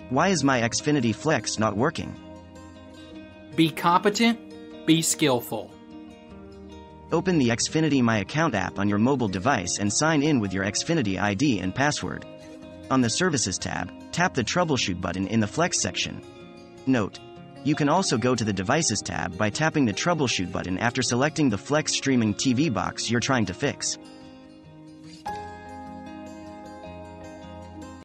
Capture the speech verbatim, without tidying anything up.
Why is my Xfinity Flex not working? Be competent, be skillful. Open the Xfinity My Account app on your mobile device and sign in with your Xfinity I D and password. On the Services tab, tap the Troubleshoot button in the Flex section. Note: you can also go to the Devices tab by tapping the Troubleshoot button after selecting the Flex streaming T V box you're trying to fix.